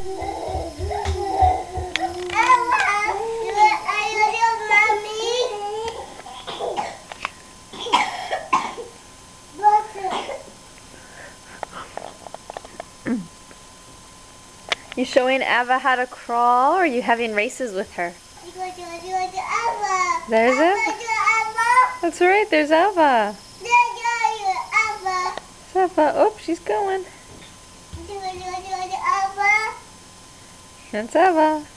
You showing Ava how to crawl, or are you having races with her? There's Ava. That's right, there's Ava. There's Ava. Oh, she's going. That's Ava.